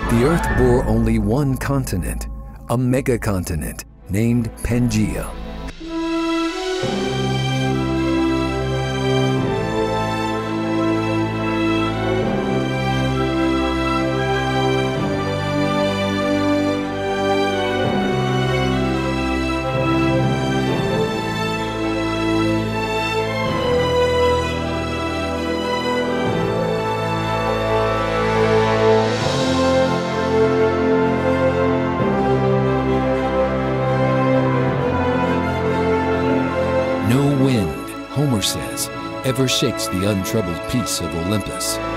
The Earth bore only one continent, a megacontinent named Pangaea. No wind, Homer says, ever shakes the untroubled peace of Olympus.